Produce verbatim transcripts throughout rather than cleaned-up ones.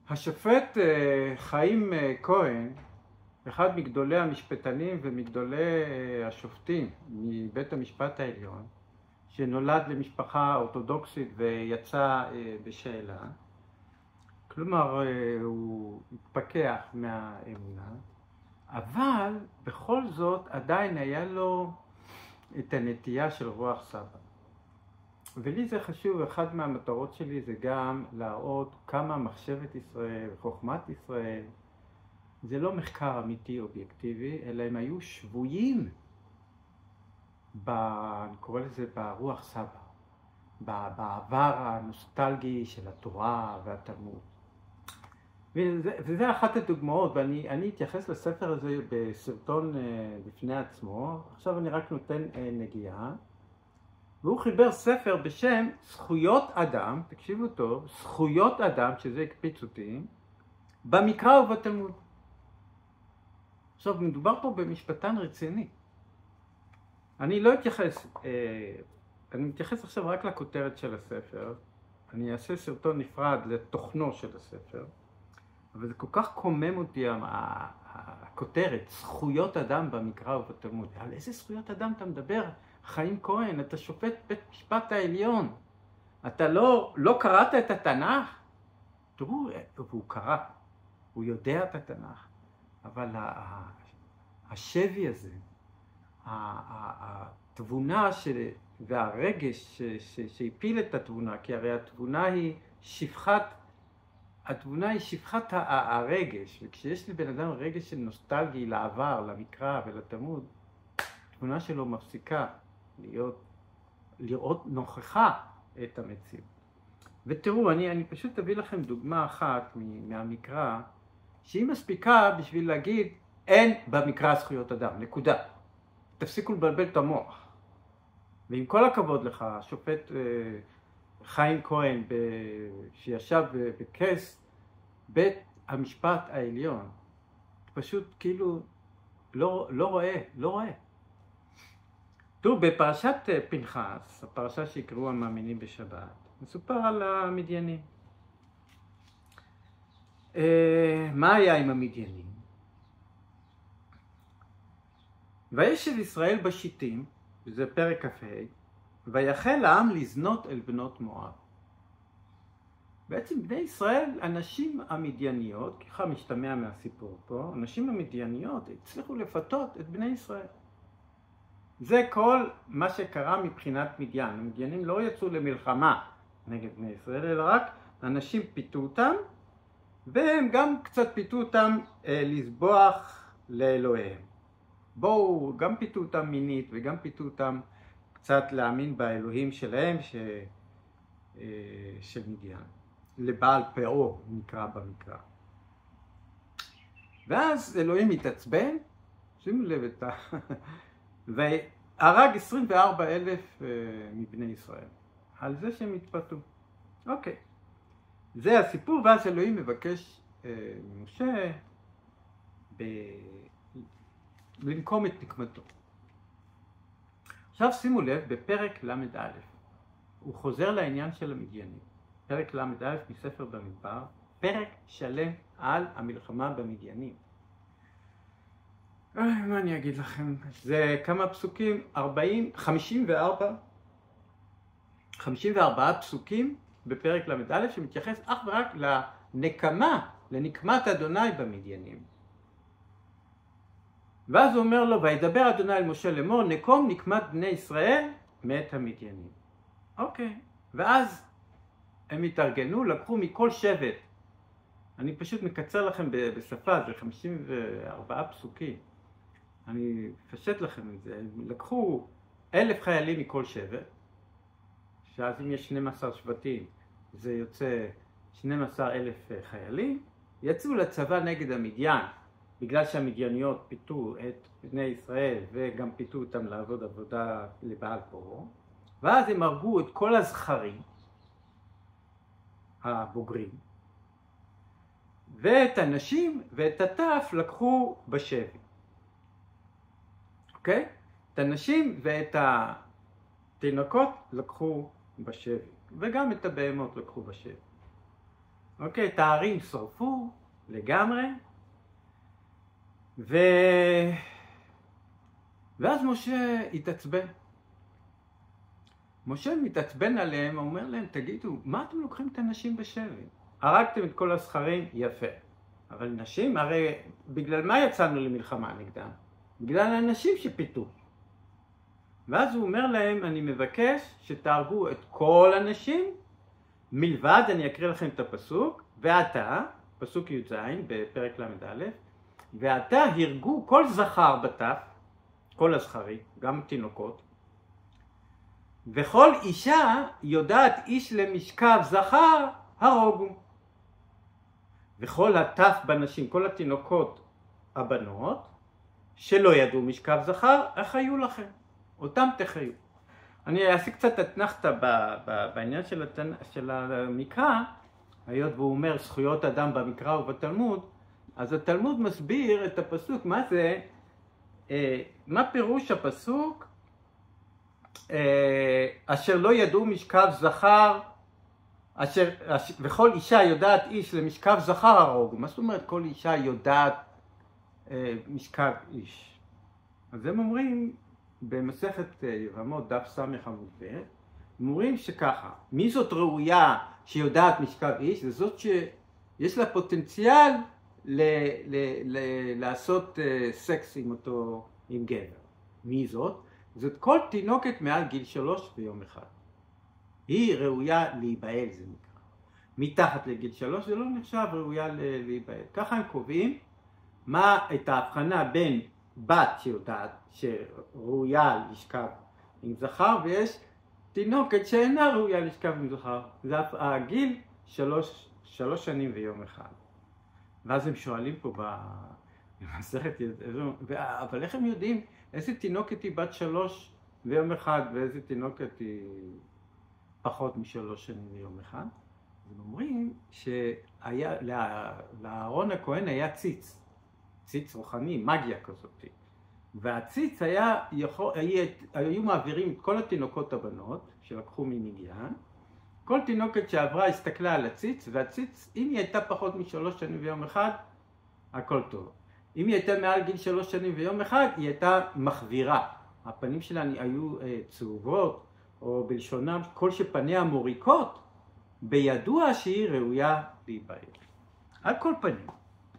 השופט חיים כהן, אחד מגדולי המשפטנים ומגדולי השופטים מבית המשפט העליון, שנולד למשפחה אורתודוקסית ויצא בשאלה, כלומר הוא התפכח מהאמונה, אבל בכל זאת עדיין היה לו את הנטייה של רוח סבא. ולי זה חשוב, אחד מהמטרות שלי זה גם להראות כמה מחשבת ישראל, חוכמת ישראל, זה לא מחקר אמיתי אובייקטיבי, אלא הם היו שבויים, ב, אני קורא לזה ברוח סבא, בעבר הנוסטלגי של התורה והתלמוד. וזה, וזה אחת הדוגמאות, ואני אני אתייחס לספר הזה בסרטון בפני עצמו. עכשיו אני רק נותן נגיעה. והוא חיבר ספר בשם זכויות אדם, תקשיבו טוב, זכויות אדם, שזה הקפיץ אותי, במקרא ובתלמוד. עכשיו, מדובר פה במשפטן רציני. אני לא אתייחס, אה, אני מתייחס עכשיו רק לכותרת של הספר, אני אעשה סרטון נפרד לתוכנו של הספר, אבל זה כל כך קומם אותי הכותרת, זכויות אדם במקרא ובתלמוד. על איזה זכויות אדם אתה מדבר? חיים כהן, אתה שופט בית משפט העליון, אתה לא, לא קראת את התנ"ך? תראו, הוא קרא, הוא יודע את התנ"ך, אבל השבי הזה, התבונה והרגש שהפיל את התבונה, כי הרי התבונה היא שפחת, התבונה היא שפחת הרגש, וכשיש לי בן אדם רגש של נוסטלגי לעבר, למקרא ולתלמוד, התבונה שלו מפסיקה להיות, לראות נוכחה את המציאות. ותראו, אני, אני פשוט אביא לכם דוגמה אחת מהמקרא, שהיא מספיקה בשביל להגיד, אין במקרא זכויות אדם, נקודה. תפסיקו לבלבל את המוח. ועם כל הכבוד לך, השופט חיים כהן, שישב בכס בית המשפט העליון, פשוט כאילו לא, לא רואה, לא רואה. תראו, בפרשת פנחס, הפרשה שיקראו המאמינים בשבת, מסופר על המדיינים. מה היה עם המדיינים? וישב ישראל בשיטים, וזה פרק כ"ה, ויחל העם לזנות אל בנות מואב. בעצם בני ישראל, הנשים המדייניות, ככה משתמע מהסיפור פה, הנשים המדייניות הצליחו לפתות את בני ישראל. זה כל מה שקרה מבחינת מדיין. המדיינים לא יצאו למלחמה נגד בני ישראל, אלא רק אנשים פיתו אותם, והם גם קצת פיתו אותם אה, לסבוח לאלוהיהם. בואו, גם פיתו אותם מינית וגם פיתו אותם קצת להאמין באלוהים שלהם, ש... אה, של מדיין. לבעל פאור נקרא במקרא. ואז אלוהים התעצבן, שימו לב את ה... והרג עשרים וארבעה אלף מבני ישראל, על זה שהם התפתו. אוקיי. זה הסיפור, ואז אלוהים מבקש ממשה ב... לנקום את נקמתו. עכשיו שימו לב, בפרק למד א', הוא חוזר לעניין של המדיינים. פרק למד א' מספר במדבר, פרק שלם על המלחמה במדיינים. מה אני אגיד לכם? זה כמה פסוקים, ארבעים, חמישים וארבע, חמישים וארבעה פסוקים בפרק למד א' שמתייחס אך ורק לנקמה, לנקמת אדוני במדיינים. ואז הוא אומר לו, וידבר אדוני אל משה לאמור, נקום נקמת בני ישראל מאת המדיינים. אוקיי, ואז הם התארגנו, לקחו מכל שבט, אני פשוט מקצר לכם בשפה, זה חמישים וארבעה פסוקים, אני אפשט לכם את זה, הם לקחו אלף חיילים מכל שבט, שאז אם יש שנים עשר שבטים, זה יוצא שנים עשר אלף חיילים, יצאו לצבא נגד המדיין, בגלל שהמדייניות פיתו את בני ישראל וגם פיתו אותם לעבוד עבודה לבעל פאור, ואז הם הרגו את כל הזכרים הבוגרים, ואת הנשים ואת הטף לקחו בשבי. אוקיי? את הנשים ואת התינוקות לקחו בשבי, וגם את הבהמות לקחו בשבי. אוקיי, את הערים שרפו לגמרי, ו... ואז משה התעצבן. משה מתעצבן עליהם, אומר להם, תגידו, מה אתם לוקחים את הנשים בשבי? הרגתם את כל הזכרים, יפה. אבל נשים, הרי בגלל מה יצאנו למלחמה נגדם? בגלל האנשים שפיתו. ואז הוא אומר להם, אני מבקש שתהרגו את כל הנשים, מלבד, אני אקריא לכם את הפסוק, ואתה, פסוק י"ז בפרק ל"א, ואתה הרגו כל זכר בטף, כל הזכרי, גם תינוקות, וכל אישה יודעת איש למשכב זכר הרוגו. וכל הטף בנשים, כל התינוקות הבנות, שלא ידעו משכב זכר, איך היו לכם? אותם תחיו. אני אעשה קצת אתנחתא בעניין של, התנ... של המקרא, היות והוא אומר זכויות אדם במקרא ובתלמוד, אז התלמוד מסביר את הפסוק, מה זה, אה, מה פירוש הפסוק, אה, אשר לא ידעו משכב זכר, אשר, אשר, וכל אישה יודעת איש למשכב זכר הרוג. מה זאת אומרת כל אישה יודעת אה, משכב איש? אז הם אומרים, במסכת יבמות דף סמך עמוד ב', אומרים שככה, מי זאת ראויה שיודעת משכב איש? זה זאת שיש לה פוטנציאל ל, ל, ל, לעשות uh, סקס עם אותו, עם גבר. מי זאת? זאת כל תינוקת מעל גיל שלוש ביום אחד. היא ראויה להיבעל, זה נקרא. מתחת לגיל שלוש זה לא נחשב ראויה להיבעל. ככה הם קובעים מה את ההבחנה בין בת שיודעת שראויה לשכב עם זכר, ויש תינוקת שאינה ראויה לשכב עם זכר. זה הגיל שלוש, שלוש שנים ויום אחד. ואז הם שואלים פה במסכת, אבל איך הם יודעים איזה תינוקת היא בת שלוש ויום אחד ואיזה תינוקת היא פחות משלוש שנים ויום אחד? אז הם אומרים שהיה, לאהרון הכהן היה ציץ. ציץ רוחני, מגיה כזאת. והציץ היה, יכול, היה, היו מעבירים את כל התינוקות הבנות שלקחו ממדיין. כל תינוקת שעברה הסתכלה על הציץ, והציץ, אם היא הייתה פחות משלוש שנים ויום אחד, הכל טוב. אם היא הייתה מעל גיל שלוש שנים ויום אחד, היא הייתה מחבירה. הפנים שלה היו אה, צהובות, או בלשונם, כל שפניה מוריקות, בידוע שהיא ראויה להיבעל. על כל פנים.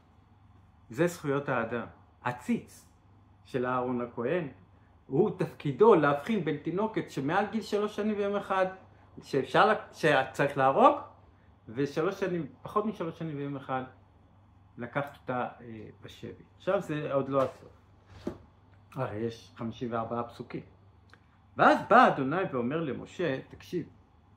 זה זכויות האדם. הציץ של אהרון הכהן, הוא תפקידו להבחין בין תינוקת שמעל גיל שלוש שנים ויום אחד, שאפשר, שצריך להרוג, ושלוש שנים, פחות משלוש שנים ויום אחד, לקחת אותה אה, בשבי. עכשיו זה עוד לא הסוף. הרי יש חמישים וארבעה פסוקים. ואז בא אדוני ואומר למשה, תקשיב,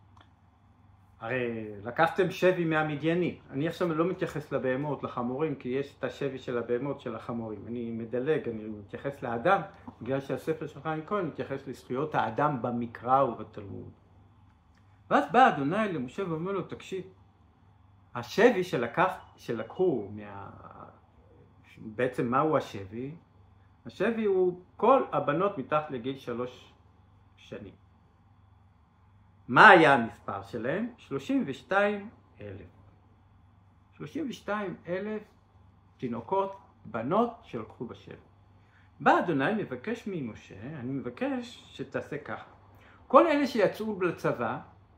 הרי לקחתם שבי מהמדיינים. אני עכשיו לא מתייחס לבהמות, לחמורים, כי יש את השבי של הבהמות של החמורים. אני מדלג, אני מתייחס לאדם, בגלל שהספר של חיים כהן מתייחס לזכויות האדם במקרא ובתלמוד. ואז בא אדוני למשה ואומר לו, תקשיב, השבי שלקח, שלקחו, מה... בעצם מהו השבי? השבי הוא כל הבנות מתחת לגיל שלוש שנים. מה היה המספר שלהם? שלושים ושתיים אלף. שלושים ושתיים אלף תינוקות, בנות שלקחו בשבי. בא אדוני מבקש ממשה, אני מבקש שתעשה ככה. כל אלה שיצאו לצבא,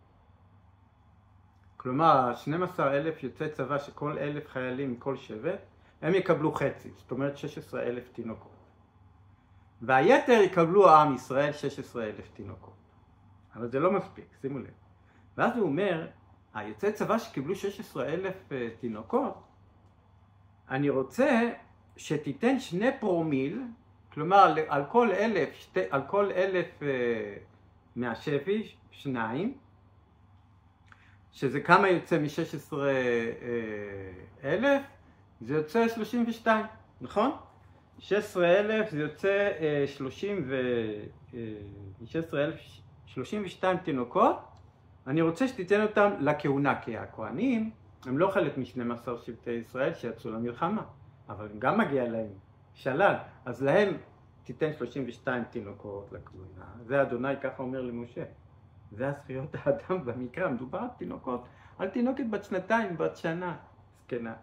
כלומר שנים עשר אלף יוצאי צבא שכל אלף חיילים מכל שבט, הם יקבלו חצי, זאת אומרת שש עשרה אלף תינוקות. והיתר יקבלו עם ישראל שש עשרה אלף תינוקות. אבל זה לא מספיק, שימו לב. ואז הוא אומר, היוצאי צבא שקיבלו שש עשרה אלף תינוקות, אני רוצה שתיתן שני פרומיל, כלומר על כל אלף, שתי, על כל אלף מהשבי, שניים, שזה כמה יוצא מ-שש עשרה אלף, זה יוצא שלושים ושתיים, נכון? שש עשרה אלף זה יוצא שלושים ו... שש עשרה אלף, שלושים ושתיים תינוקות, אני רוצה שתיתן אותם לכהונה, כי הכהנים הם לא חלק מ-שנים עשר שבטי ישראל שיצאו למלחמה, אבל גם מגיע להם שלל, אז להם תיתן שלושים ושתיים תינוקות לכהונה. זה אדוני ככה אומר למשה. זה הזכויות האדם במקרא, מדובר על תינוקות. על תינוקת בת שנתיים, בת שנה, זקנה.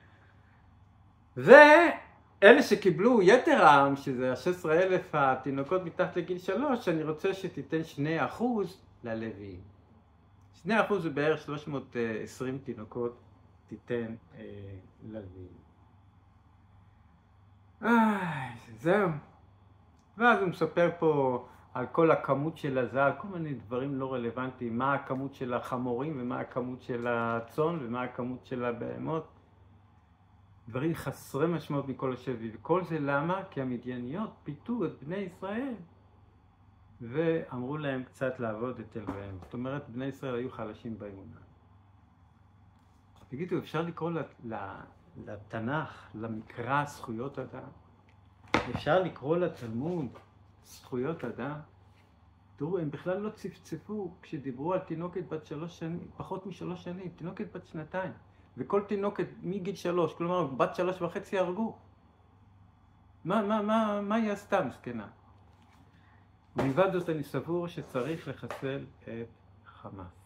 ואלה שקיבלו יתר העם, שזה ה-שש עשרה אלף התינוקות מתחת לגיל שלוש, אני רוצה שתיתן שני אחוז ללוויים. שני אחוז זה בערך שלוש מאות ועשרים תינוקות תיתן אה, ללוויים. איי, זהו. ואז הוא מספר פה על כל הכמות של הזהב, כל מיני דברים לא רלוונטיים, מה הכמות של החמורים ומה הכמות של הצאן ומה הכמות של הבהמות. דברים חסרי משמעות מכל השבי, וכל זה למה? כי המדייניות פיתו את בני ישראל ואמרו להם קצת לעבוד את אלוהיהם. זאת אומרת, בני ישראל היו חלשים באמונה. תגידו, אפשר לקרוא לתנ"ך, למקרא, זכויות אדם? אפשר לקרוא לתלמוד זכויות אדם? תראו, הם בכלל לא צפצפו כשדיברו על תינוקת בת שלוש שנים, פחות משלוש שנים, תינוקת בת שנתיים. וכל תינוקת מגיל שלוש, כלומר בת שלוש וחצי הרגו. מה, מה, מה, מה היא עשתה מסכנה? מלבד זאת אני סבור שצריך לחסל את חמאס.